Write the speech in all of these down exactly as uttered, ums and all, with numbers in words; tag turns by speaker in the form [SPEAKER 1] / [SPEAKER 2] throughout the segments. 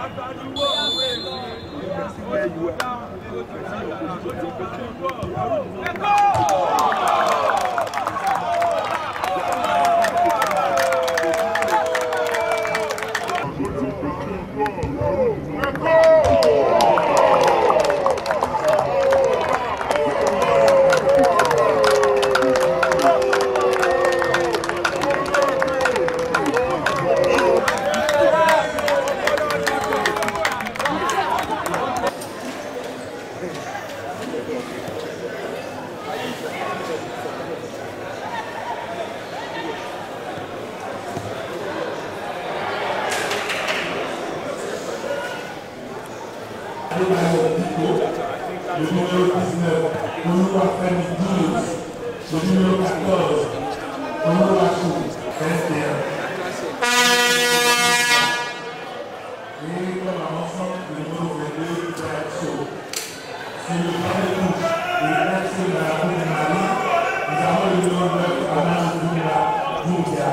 [SPEAKER 1] Le numéro dix-neuf, Olúwafẹ́mi douze, le numéro quatorze, Olúwaṣù vingt et un. Et comme à l'ensemble, le numéro vingt-deux, Jackso. Sur le plan de touche et l'action de la Coupe de Mali, nous avons le numéro neuf, Alain Doumbia.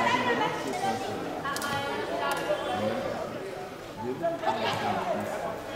[SPEAKER 2] Thank you.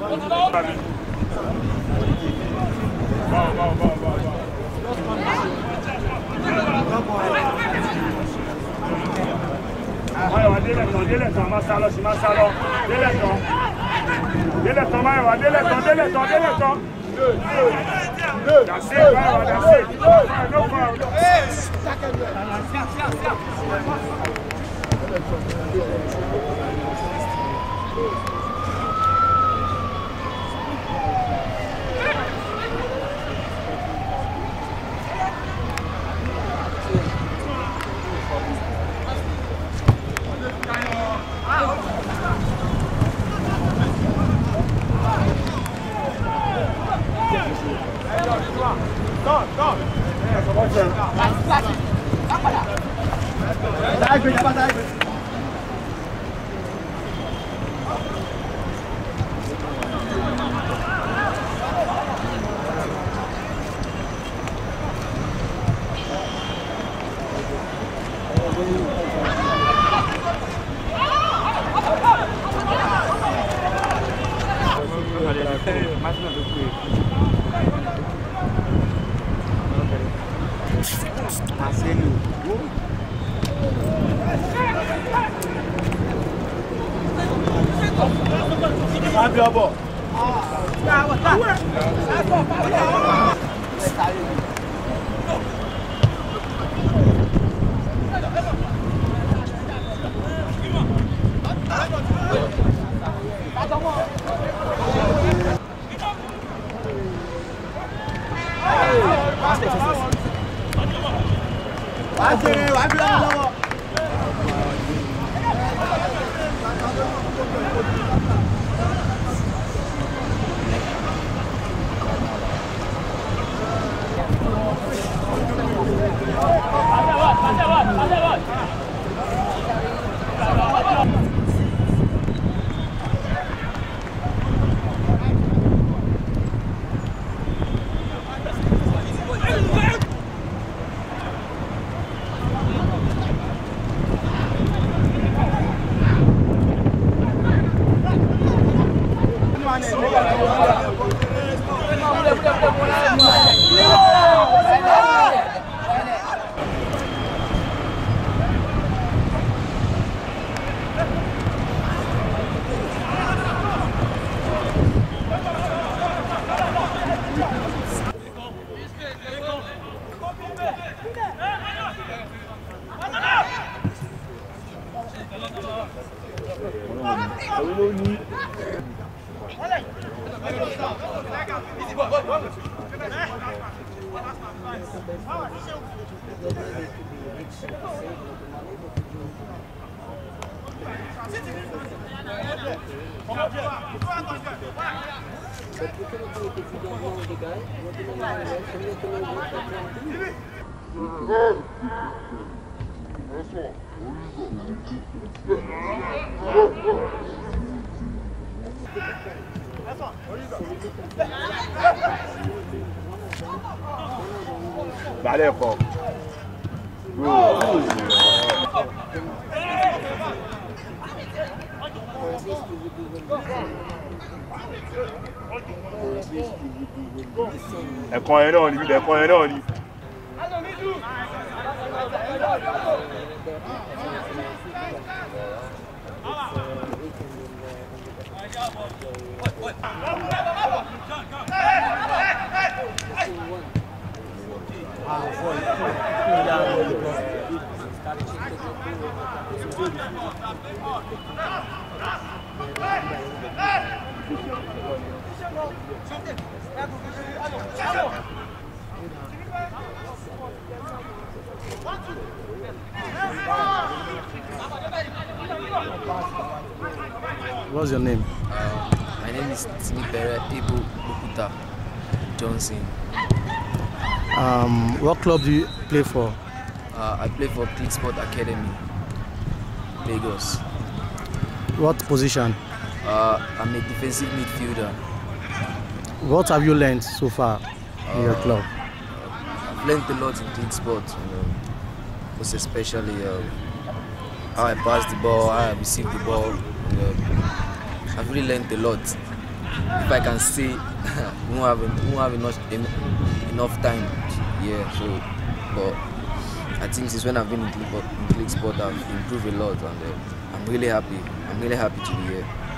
[SPEAKER 2] Vale, po. Ẹ̀kọ́ ẹ̀ náà ni, ẹ̀kọ́ ẹ̀ náà ni.
[SPEAKER 3] What's your name?
[SPEAKER 4] Uh, my name is Timipere Johnson. Johnson.
[SPEAKER 3] Um, what club do you play for?
[SPEAKER 4] Uh, I play for Click Sport Academy, Lagos.
[SPEAKER 3] What position?
[SPEAKER 4] Uh, I'm a defensive midfielder.
[SPEAKER 3] What have you learned so far in uh, your club?
[SPEAKER 4] I've learned a lot in Click Sport, you know, most especially uh, how I pass the ball, how I receive the ball. You know, I've really learned a lot if I can say, we won't have we won't have enough enough time. Yeah, so but I think since when I've been in click, in click sport, I've improved a lot, and uh, I'm really happy. I'm really happy to be here.